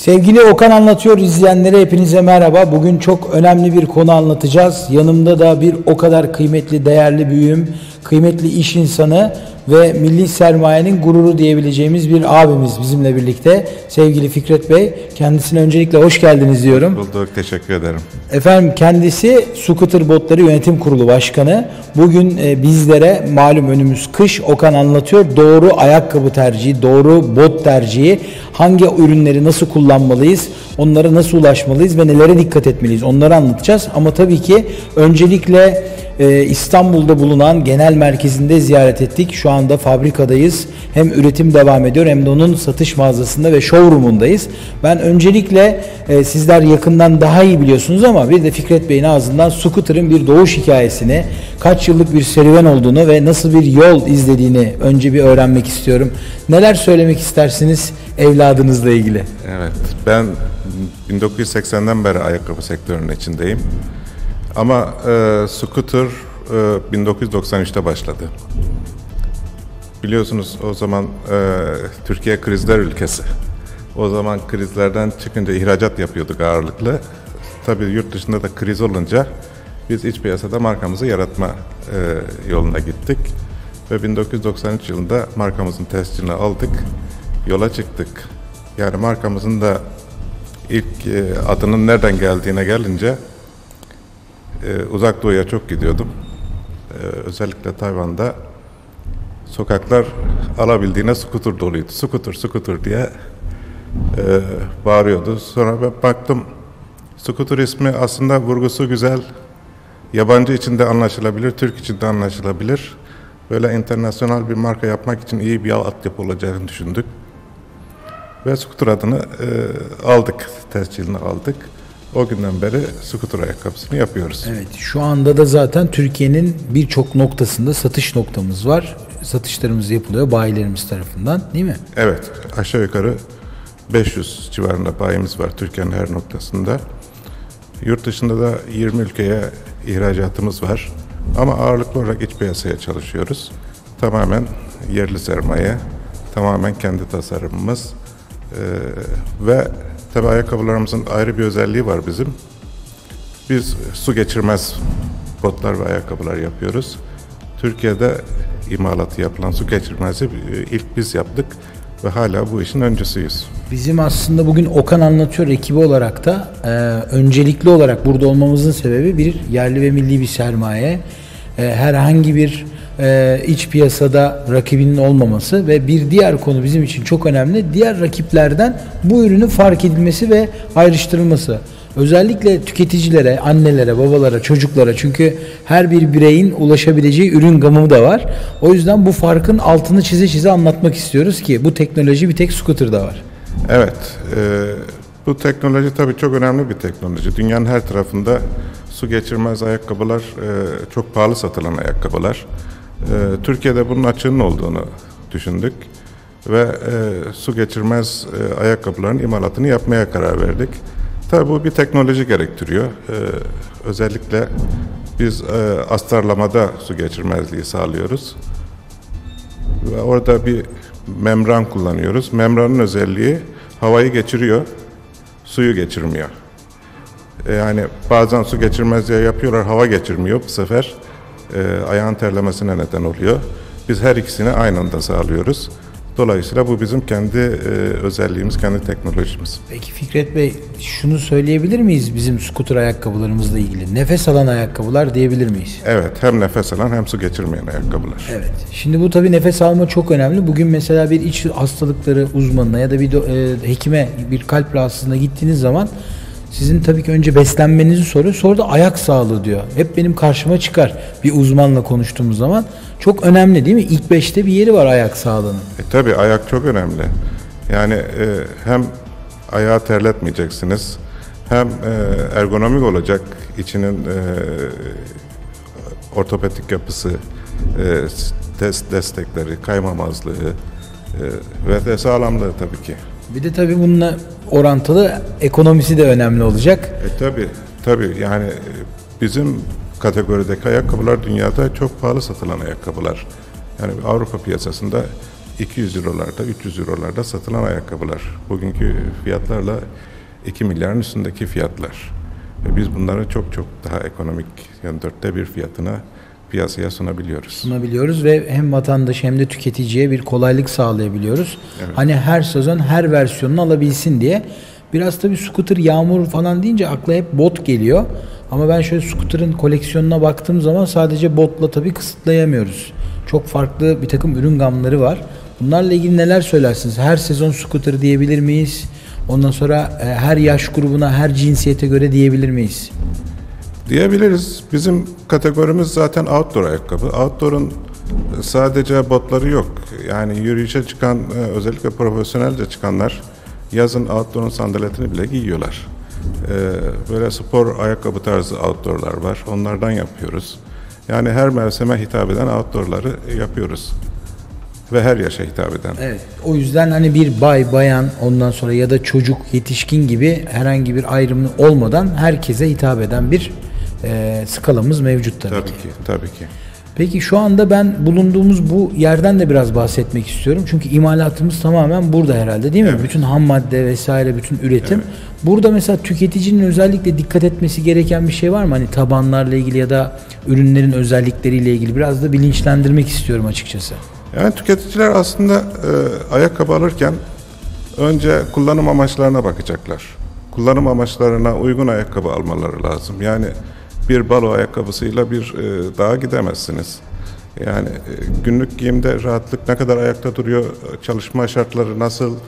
Sevgili Okan Anlatıyor izleyenlere hepinize merhaba. Bugün çok önemli bir konu anlatacağız. Yanımda da bir o kadar kıymetli, değerli büyüğüm, kıymetli iş insanı ve milli sermayenin gururu diyebileceğimiz bir abimiz bizimle birlikte. Sevgili Fikret Bey, kendisine öncelikle hoş geldiniz diyorum. Hoş bulduk, teşekkür ederim. Efendim, kendisi Scooter Botları Yönetim Kurulu Başkanı. Bugün bizlere malum önümüz kış, Okan Anlatıyor. Doğru ayakkabı tercihi, doğru bot tercihi, hangi ürünleri nasıl kullanmalıyız, onlara nasıl ulaşmalıyız ve nelere dikkat etmeliyiz, onları anlatacağız. Ama tabii ki öncelikle İstanbul'da bulunan genel merkezinde ziyaret ettik. Şu anda fabrikadayız. Hem üretim devam ediyor hem de onun satış mağazasında ve showroom'undayız. Ben öncelikle sizler yakından daha iyi biliyorsunuz ama bir de Fikret Bey'in ağzından Scooter'ın bir doğuş hikayesini, kaç yıllık bir serüven olduğunu ve nasıl bir yol izlediğini önce bir öğrenmek istiyorum. Neler söylemek istersiniz evladınızla ilgili? Evet, ben 1980'den beri ayakkabı sektörünün içindeyim. Ama Scooter 1993'te başladı. Biliyorsunuz o zaman Türkiye krizler ülkesi. O zaman krizlerden çıkınca ihracat yapıyorduk ağırlıklı. Tabii yurt dışında da kriz olunca biz iç piyasada markamızı yaratma yoluna gittik. Ve 1993 yılında markamızın tescilini aldık, yola çıktık. Yani markamızın da ilk adının nereden geldiğine gelince Uzak Doğu'ya çok gidiyordum. Özellikle Tayvan'da sokaklar alabildiğine scooter doluydu. Scooter, scooter diye bağırıyordu. Sonra ben baktım, scooter ismi aslında vurgusu güzel. Yabancı için de anlaşılabilir, Türk için de anlaşılabilir. Böyle internasyonel bir marka yapmak için iyi bir altyapı olacağını düşündük. Ve scooter adını aldık, tescilini aldık. O günden beri scooter ayakkabısını yapıyoruz. Evet, şu anda da zaten Türkiye'nin birçok noktasında satış noktamız var. Satışlarımız yapılıyor bayilerimiz tarafından, değil mi? Evet, aşağı yukarı 500 civarında bayimiz var Türkiye'nin her noktasında. Yurt dışında da 20 ülkeye ihracatımız var. Ama ağırlıklı olarak iç piyasaya çalışıyoruz. Tamamen yerli sermaye, tamamen kendi tasarımımız ve tabii ayakkabılarımızın ayrı bir özelliği var bizim. Biz su geçirmez botlar ve ayakkabılar yapıyoruz. Türkiye'de imalatı yapılan su geçirmezi ilk biz yaptık ve hala bu işin öncüsüyüz. Bizim aslında bugün Okan Anlatıyor ekibi olarak da öncelikli olarak burada olmamızın sebebi bir yerli ve milli bir sermaye. Herhangi bir iç piyasada rakibinin olmaması ve bir diğer konu bizim için çok önemli. Diğer rakiplerden bu ürünün fark edilmesi ve ayrıştırılması. Özellikle tüketicilere, annelere, babalara, çocuklara, çünkü her bir bireyin ulaşabileceği ürün gamı da var. O yüzden bu farkın altını çize çize anlatmak istiyoruz ki bu teknoloji bir tek Scooter'da var. Evet, bu teknoloji tabii çok önemli bir teknoloji. Dünyanın her tarafında su geçirmez ayakkabılar çok pahalı satılan ayakkabılar. Türkiye'de bunun açığının olduğunu düşündük ve su geçirmez ayakkabıların imalatını yapmaya karar verdik. Tabii bu bir teknoloji gerektiriyor. Özellikle biz astarlamada su geçirmezliği sağlıyoruz. Ve orada bir membran kullanıyoruz. Membranın özelliği havayı geçiriyor, suyu geçirmiyor. Yani bazen su geçirmezliği yapıyorlar, hava geçirmiyor. Bu sefer ayağın terlemesine neden oluyor. Biz her ikisini aynı anda sağlıyoruz. Dolayısıyla bu bizim kendi özelliğimiz, kendi teknolojimiz. Peki Fikret Bey, şunu söyleyebilir miyiz bizim scooter ayakkabılarımızla ilgili? Nefes alan ayakkabılar diyebilir miyiz? Evet, hem nefes alan hem su geçirmeyen ayakkabılar. Evet. Şimdi bu tabii nefes alma çok önemli. Bugün mesela bir iç hastalıkları uzmanına ya da bir hekime, bir kalp rahatsızlığına gittiğiniz zaman sizin tabii ki önce beslenmenizi soruyor, sonra da ayak sağlığı diyor. Hep benim karşıma çıkar bir uzmanla konuştuğumuz zaman. Çok önemli değil mi? İlk 5'te bir yeri var ayak sağlığının. Tabii ayak çok önemli. Yani hem ayağı terletmeyeceksiniz, hem ergonomik olacak içinin ortopedik yapısı, destekleri, kaymamazlığı ve de sağlamlığı tabii ki. Bir de tabii bununla orantılı ekonomisi de önemli olacak. Tabii yani bizim kategorideki ayakkabılar dünyada çok pahalı satılan ayakkabılar. Yani Avrupa piyasasında 200 eurolarda, 300 eurolarda satılan ayakkabılar. Bugünkü fiyatlarla 2 milyarın üstündeki fiyatlar. Ve biz bunları çok çok daha ekonomik, yani 1/4 fiyatına piyasaya sunabiliyoruz ve hem vatandaş hem de tüketiciye bir kolaylık sağlayabiliyoruz. Evet. Hani her sezon her versiyonunu alabilsin diye. Biraz tabii scooter, yağmur falan deyince akla hep bot geliyor. Ama ben şöyle scooter'ın koleksiyonuna baktığım zaman sadece botla tabii kısıtlayamıyoruz. Çok farklı bir takım ürün gamları var. Bunlarla ilgili neler söylersiniz? Her sezon scooter diyebilir miyiz? Ondan sonra her yaş grubuna, her cinsiyete göre diyebilir miyiz? Diyebiliriz. Bizim kategorimiz zaten outdoor ayakkabı. Outdoor'un sadece botları yok. Yani yürüyüşe çıkan, özellikle profesyonelce çıkanlar yazın outdoor'un sandaletini bile giyiyorlar. Böyle spor ayakkabı tarzı outdoor'lar var. Onlardan yapıyoruz. Yani her mevsime hitap eden outdoor'ları yapıyoruz. Ve her yaşa hitap eden. Evet. O yüzden hani bir bayan, ondan sonra ya da çocuk, yetişkin gibi herhangi bir ayrımı olmadan herkese hitap eden bir skalamız mevcut tabii ki. Tabii ki. Peki şu anda ben bulunduğumuz bu yerden de biraz bahsetmek istiyorum. Çünkü imalatımız tamamen burada herhalde, değil mi? Evet. Bütün ham madde vesaire, bütün üretim. Evet. Burada mesela tüketicinin özellikle dikkat etmesi gereken bir şey var mı? Hani tabanlarla ilgili ya da ürünlerin özellikleriyle ilgili biraz da bilinçlendirmek istiyorum açıkçası. Yani tüketiciler aslında ayakkabı alırken önce kullanım amaçlarına bakacaklar. Kullanım amaçlarına uygun ayakkabı almaları lazım. Yani bir balo ayakkabısıyla bir dağa gidemezsiniz. Yani günlük giyimde rahatlık ne kadar ayakta duruyor, çalışma şartları nasıl,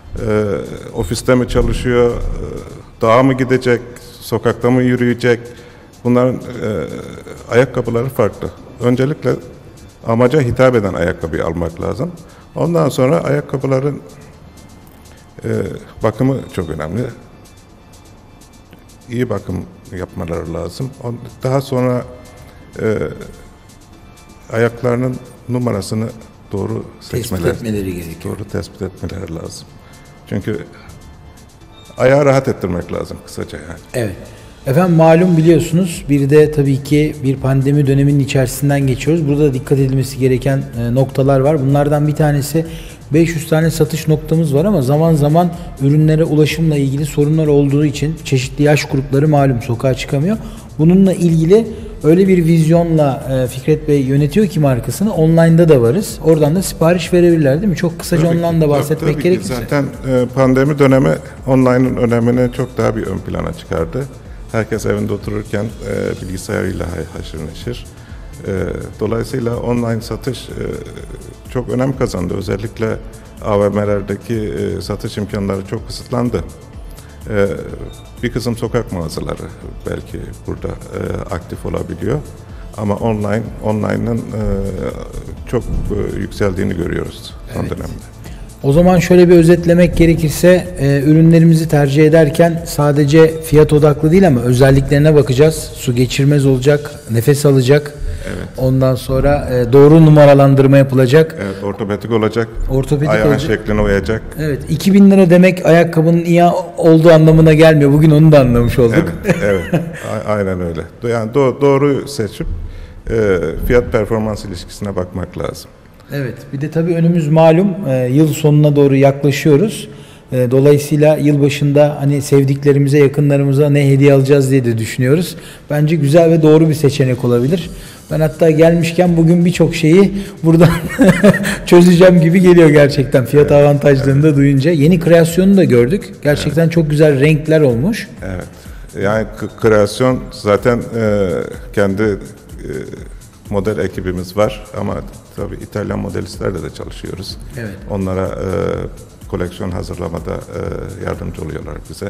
ofiste mi çalışıyor, dağa mı gidecek, sokakta mı yürüyecek, bunların ayakkabıları farklı. Öncelikle amaca hitap eden ayakkabıyı almak lazım. Ondan sonra ayakkabıların bakımı çok önemli. İyi bakım yapmaları lazım. Daha sonra ayaklarının numarasını doğru etmeleri gerekiyor. Doğru tespit etmeleri lazım. Çünkü ayağı rahat ettirmek lazım kısaca yani. Evet. Efendim malum biliyorsunuz bir de tabii ki bir pandemi döneminin içerisinden geçiyoruz. Burada da dikkat edilmesi gereken noktalar var. Bunlardan bir tanesi 500 tane satış noktamız var ama zaman zaman ürünlere ulaşımla ilgili sorunlar olduğu için çeşitli yaş grupları malum sokağa çıkamıyor. Bununla ilgili öyle bir vizyonla Fikret Bey yönetiyor ki markasını, online'da da varız. Oradan da sipariş verebilirler değil mi? Çok kısaca ondan da bahsetmek tabii gerekirse. Zaten pandemi dönemi online'ın önemini çok daha bir ön plana çıkardı. Herkes evinde otururken bilgisayarıyla haşır neşir. Dolayısıyla online satış çok önem kazandı. Özellikle AVM'lerdeki satış imkanları çok kısıtlandı. Bir kısım sokak mağazaları belki burada aktif olabiliyor. Ama online'ın çok yükseldiğini görüyoruz son dönemde. O zaman şöyle bir özetlemek gerekirse ürünlerimizi tercih ederken sadece fiyat odaklı değil ama özelliklerine bakacağız. Su geçirmez olacak, nefes alacak. Evet. Ondan sonra doğru numaralandırma yapılacak. Evet, ortopedik olacak. Ayağın olacak. Şekline uyacak. Evet, 2000 lira demek ayakkabının iyi olduğu anlamına gelmiyor. Bugün onu da anlamış olduk. Evet. Aynen öyle. Yani doğru seçip fiyat performans ilişkisine bakmak lazım. Evet. Bir de tabii önümüz malum yıl sonuna doğru yaklaşıyoruz. Dolayısıyla yılbaşında hani sevdiklerimize, yakınlarımıza ne hediye alacağız diye de düşünüyoruz. Bence güzel ve doğru bir seçenek olabilir. Ben hatta gelmişken bugün birçok şeyi buradan çözeceğim gibi geliyor gerçekten. Fiyat avantajlarını da duyunca. Yeni kreasyonu da gördük. Gerçekten çok güzel renkler olmuş. Evet. Yani kreasyon zaten kendi model ekibimiz var ama tabii İtalyan modelistlerle de çalışıyoruz. Evet. Onlara koleksiyon hazırlamada yardımcı oluyorlar bize.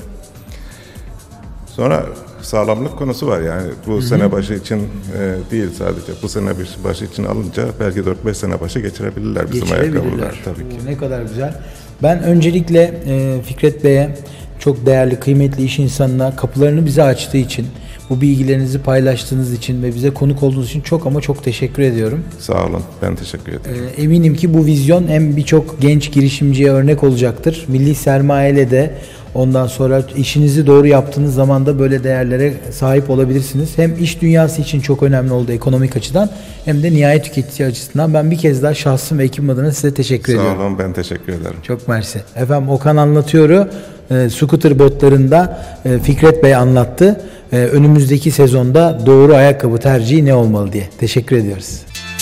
Sonra sağlamlık konusu var yani bu sene başı için değil sadece. Bu sene başı için alınca belki 4-5 sene başı geçirebilirler bizim ayakkabılar tabii ki. Ne kadar güzel. Ben öncelikle Fikret Bey'e, çok değerli, kıymetli iş insanına kapılarını bize açtığı için, bu bilgilerinizi paylaştığınız için ve bize konuk olduğunuz için çok ama çok teşekkür ediyorum. Sağ olun. Ben teşekkür ederim. Eminim ki bu vizyon hem birçok genç girişimciye örnek olacaktır. Milli sermayeyle de Ondan sonra işinizi doğru yaptığınız zaman da böyle değerlere sahip olabilirsiniz. Hem iş dünyası için çok önemli oldu ekonomik açıdan, hem de nihai tüketici açısından. Ben bir kez daha şahsım ve ekibim adına size teşekkür ediyorum. Sağ olun, ben teşekkür ederim. Çok mersi. Efendim, Okan Anlatıyor'u scooter botlarında Fikret Bey anlattı. Önümüzdeki sezonda doğru ayakkabı tercihi ne olmalı diye. Teşekkür ediyoruz.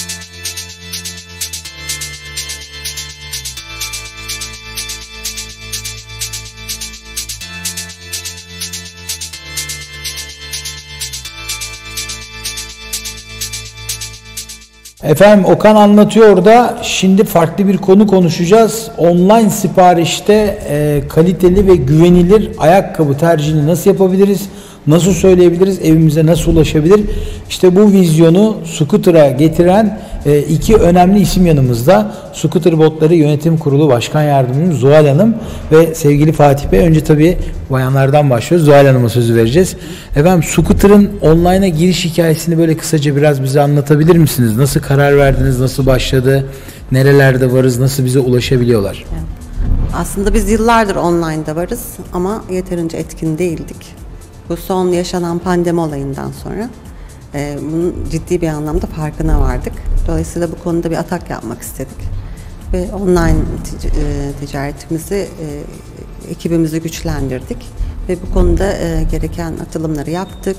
Efendim, Okan Anlatıyor da şimdi farklı bir konu konuşacağız. Online siparişte kaliteli ve güvenilir ayakkabı tercihini nasıl yapabiliriz? Nasıl söyleyebiliriz? Evimize nasıl ulaşabilir? İşte bu vizyonu scooter'a getiren iki önemli isim yanımızda. Scooter Botları Yönetim Kurulu Başkan Yardımcımız Zuhal Hanım ve sevgili Fatih Bey. Önce tabii bayanlardan başlıyoruz. Zuhal Hanım'a sözü vereceğiz. Efendim, scooter'ın online'a giriş hikayesini böyle kısaca biraz bize anlatabilir misiniz? Nasıl karar verdiniz? Nasıl başladı? Nerelerde varız? Nasıl bize ulaşabiliyorlar? Aslında biz yıllardır online'da varız ama yeterince etkin değildik. Bu son yaşanan pandemi olayından sonra bunun ciddi bir anlamda farkına vardık. Dolayısıyla bu konuda bir atak yapmak istedik. Ve online ticaretimizi, ekibimizi güçlendirdik. Ve bu konuda gereken atılımları yaptık.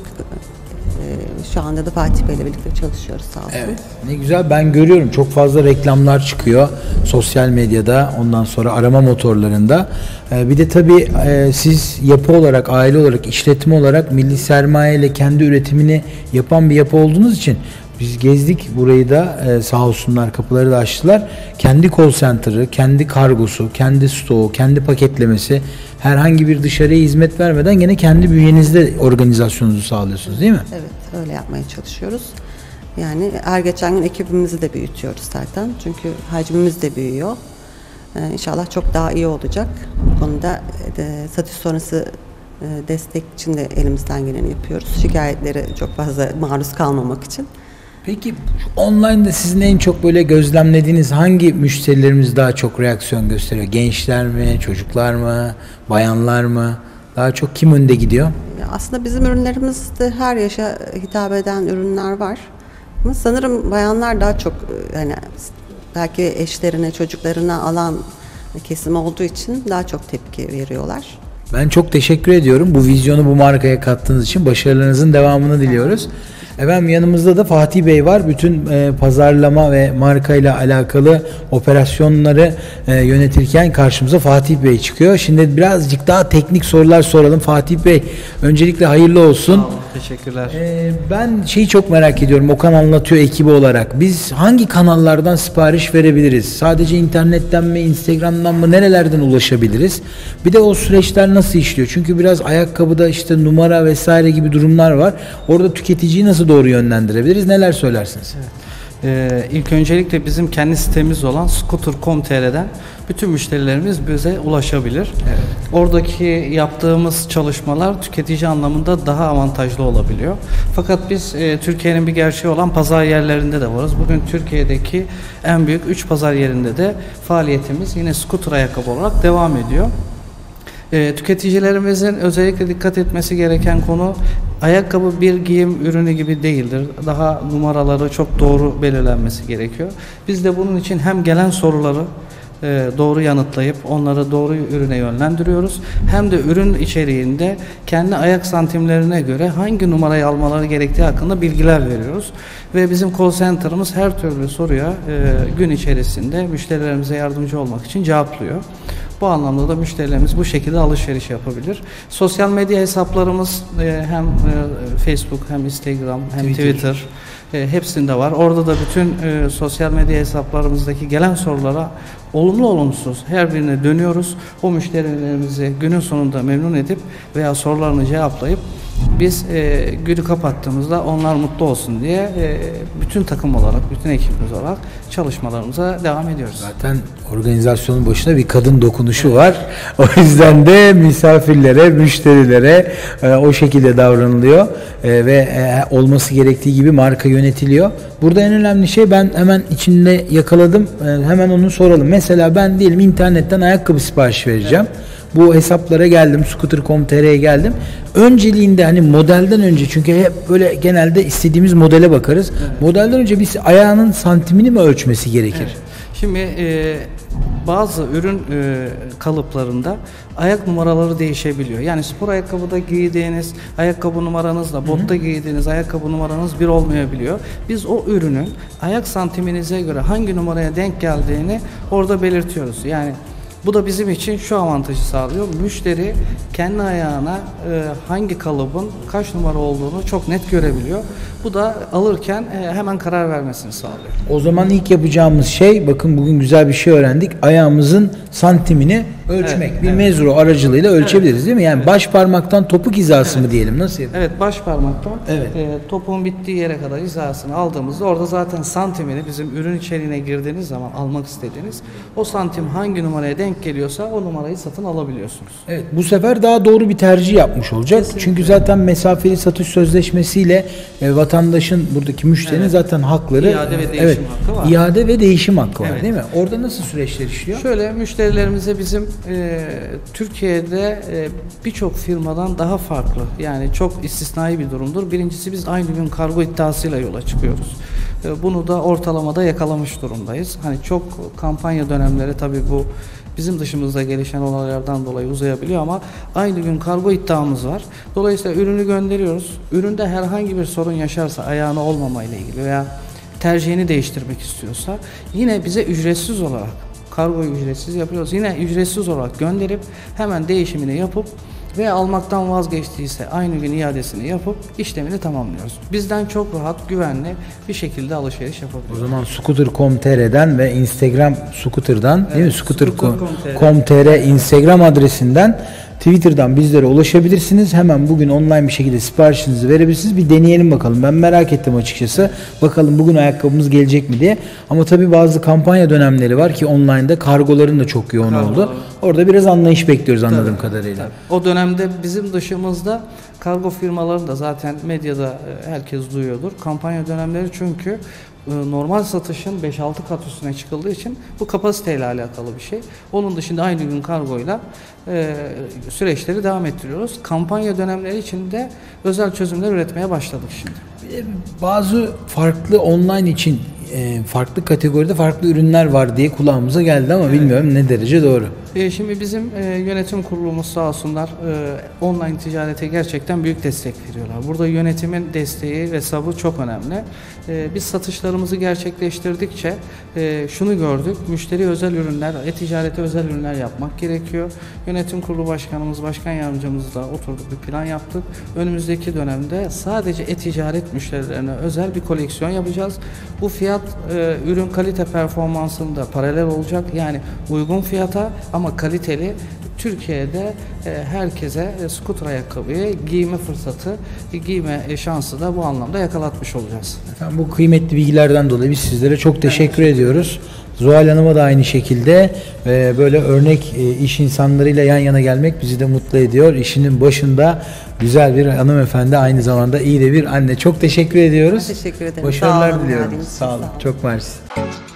Şu anda da Fatih Bey'le birlikte çalışıyoruz, sağ olsun. Evet, ne güzel, ben görüyorum çok fazla reklamlar çıkıyor sosyal medyada, ondan sonra arama motorlarında. Bir de tabii siz yapı olarak, aile olarak, işletme olarak milli sermaye ile kendi üretimini yapan bir yapı olduğunuz için biz gezdik burayı da, sağ olsunlar kapıları da açtılar. Kendi call center'ı, kendi kargosu, kendi stoğu, kendi paketlemesi, herhangi bir dışarıya hizmet vermeden gene kendi bünyenizde organizasyonunuzu sağlıyorsunuz, değil mi? Evet, öyle yapmaya çalışıyoruz. Yani her geçen gün ekibimizi de büyütüyoruz zaten. Çünkü hacmimiz de büyüyor. İnşallah çok daha iyi olacak. Bu konuda satış sonrası destek için de elimizden geleni yapıyoruz. Şikayetlere çok fazla maruz kalmamak için. Peki online'da sizin en çok böyle gözlemlediğiniz hangi müşterilerimiz daha çok reaksiyon gösteriyor? Gençler mi, çocuklar mı, bayanlar mı? Daha çok kim önde gidiyor? Aslında bizim ürünlerimizde her yaşa hitap eden ürünler var. Ama sanırım bayanlar daha çok, yani belki eşlerine, çocuklarına alan kesim olduğu için daha çok tepki veriyorlar. Ben çok teşekkür ediyorum. Bu vizyonu bu markaya kattığınız için başarılarınızın devamını diliyoruz. Efendim, yanımızda da Fatih Bey var. Bütün pazarlama ve markayla alakalı operasyonları yönetirken karşımıza Fatih Bey çıkıyor. Şimdi birazcık daha teknik sorular soralım. Fatih Bey, öncelikle hayırlı olsun. Sağ olun, teşekkürler. Ben şeyi çok merak ediyorum, Okan Anlatıyor ekibi olarak. Biz hangi kanallardan sipariş verebiliriz? Sadece internetten mi, Instagram'dan mı, nerelerden ulaşabiliriz? Bir de o süreçler nasıl işliyor? Çünkü biraz ayakkabıda işte numara vesaire gibi durumlar var. Orada tüketiciyi nasıl doğru yönlendirebiliriz? Neler söylersiniz? Evet. İlk öncelikle bizim kendi sitemiz olan scooter.com.tr'den bütün müşterilerimiz bize ulaşabilir. Evet. Oradaki yaptığımız çalışmalar tüketici anlamında daha avantajlı olabiliyor. Fakat biz Türkiye'nin bir gerçeği olan pazar yerlerinde de varız. Bugün Türkiye'deki en büyük 3 pazar yerinde de faaliyetimiz yine scooter ayakkabı olarak devam ediyor. Tüketicilerimizin özellikle dikkat etmesi gereken konu, ayakkabı bir giyim ürünü gibi değildir. Daha numaraları çok doğru belirlenmesi gerekiyor. Biz de bunun için hem gelen soruları doğru yanıtlayıp onları doğru ürüne yönlendiriyoruz. Hem de ürün içeriğinde kendi ayak santimlerine göre hangi numarayı almaları gerektiği hakkında bilgiler veriyoruz. Ve bizim call center'ımız her türlü soruya gün içerisinde müşterilerimize yardımcı olmak için cevaplıyor. Bu anlamda da müşterilerimiz bu şekilde alışveriş yapabilir. Sosyal medya hesaplarımız hem Facebook hem Instagram hem Twitter hepsinde var. Orada da bütün sosyal medya hesaplarımızdaki gelen sorulara olumlu olumsuz her birine dönüyoruz. O müşterilerimizi günün sonunda memnun edip veya sorularını cevaplayıp biz günü kapattığımızda onlar mutlu olsun diye bütün takım olarak, bütün ekibimiz olarak çalışmalarımıza devam ediyoruz. Zaten organizasyonun başında bir kadın dokunuşu var. O yüzden de misafirlere, müşterilere o şekilde davranılıyor ve olması gerektiği gibi marka yönetiliyor. Burada en önemli şey, ben hemen içinde yakaladım, hemen onu soralım. Mesela ben diyelim internetten ayakkabı sipariş vereceğim. Evet. bu hesaplara geldim, scooter.com.tr'ye geldim. Önceliğinde hani modelden önce, çünkü hep böyle genelde istediğimiz modele bakarız. Evet. Modelden önce biz ayağının santimini mi ölçmesi gerekir? Evet. Şimdi bazı ürün kalıplarında ayak numaraları değişebiliyor. Yani spor ayakkabıda giydiğiniz ayakkabı numaranızla botta giydiğiniz ayakkabı numaranız bir olmayabiliyor. Biz o ürünün ayak santiminize göre hangi numaraya denk geldiğini orada belirtiyoruz. Yani bu da bizim için şu avantajı sağlıyor. Müşteri kendi ayağına hangi kalıbın kaç numara olduğunu çok net görebiliyor. Bu da alırken hemen karar vermesini sağlıyor. O zaman ilk yapacağımız şey, bakın bugün güzel bir şey öğrendik. Ayağımızın santimini ölçmek. Evet, bir mezro aracılığıyla ölçebiliriz, değil mi? Yani baş parmaktan topuk hizası mı diyelim? Nasıl yapalım? Evet, baş parmaktan topuğun bittiği yere kadar hizasını aldığımızda orada zaten santimini, bizim ürün içeriğine girdiğiniz zaman almak istediğiniz o santim hangi numaraya denk geliyorsa o numarayı satın alabiliyorsunuz. Evet, bu sefer daha doğru bir tercih yapmış olacak. Kesinlikle. Çünkü zaten mesafeli satış sözleşmesiyle vatandaşın, buradaki müşterinin zaten hakları, iade ve değişim hakkı var. İade ve değişim hakkı var, değil mi? Orada nasıl süreçler işliyor? Şöyle, müşterilerimize bizim Türkiye'de birçok firmadan daha farklı, yani çok istisnai bir durumdur. Birincisi, biz aynı gün kargo iddiasıyla yola çıkıyoruz. Bunu da ortalamada yakalamış durumdayız. Hani çok kampanya dönemleri tabii bu bizim dışımızda gelişen olaylardan dolayı uzayabiliyor ama aynı gün kargo iddiamız var. Dolayısıyla ürünü gönderiyoruz. Üründe herhangi bir sorun yaşarsa, ayağına olmamayla ilgili veya tercihini değiştirmek istiyorsa, yine bize ücretsiz olarak, kargoyu ücretsiz yapıyoruz. Yine ücretsiz olarak gönderip hemen değişimini yapıp ve almaktan vazgeçtiyse aynı gün iadesini yapıp işlemini tamamlıyoruz. Bizden çok rahat, güvenli bir şekilde alışveriş yapabiliyoruz. O zaman scooter.com.tr'den ve Instagram scooter'dan, değil mi? Scooter.com.tr Instagram adresinden, Twitter'dan bizlere ulaşabilirsiniz. Hemen bugün online bir şekilde siparişinizi verebilirsiniz. Bir deneyelim bakalım. Ben merak ettim açıkçası. Bakalım bugün ayakkabımız gelecek mi diye. Ama tabii bazı kampanya dönemleri var ki online'da kargoların da çok yoğun oldu. Orada biraz anlayış bekliyoruz anladığım kadarıyla. O dönemde bizim dışımızda kargo firmaları da zaten medyada herkes duyuyordur. Kampanya dönemleri, çünkü normal satışın 5-6 kat üstüne çıkıldığı için bu kapasiteyle alakalı bir şey. Onun dışında aynı gün kargoyla süreçleri devam ettiriyoruz. Kampanya dönemleri için de özel çözümler üretmeye başladık şimdi. Bazı farklı online için farklı kategoride farklı ürünler var diye kulağımıza geldi ama bilmiyorum ne derece doğru. Şimdi bizim yönetim kurulumuz sağ olsunlar online ticarete gerçekten büyük destek veriyorlar. Burada yönetimin desteği ve sabrı çok önemli. Biz satışlarımızı gerçekleştirdikçe şunu gördük: müşteri özel ürünler, e-ticarete özel ürünler yapmak gerekiyor. Yönetim kurulu başkanımız, başkan yardımcımızla oturduk, bir plan yaptık. Önümüzdeki dönemde sadece e-ticaret müşterilerine özel bir koleksiyon yapacağız. Bu fiyat ürün kalite performansında paralel olacak. Yani uygun fiyata ama kaliteli, Türkiye'de herkese scooter ayakkabıyı giyme fırsatı, giyme şansı da bu anlamda yakalatmış olacağız. Efendim, bu kıymetli bilgilerden dolayı biz sizlere çok teşekkür ediyoruz. Zuhal Hanım'a da aynı şekilde böyle örnek iş insanlarıyla yan yana gelmek bizi de mutlu ediyor. İşinin başında güzel bir hanımefendi, aynı zamanda iyi de bir anne. Çok teşekkür ediyoruz. Teşekkür ederim. Başarılar Sağ olun, diliyorum. Sağ olun. Çok mersi.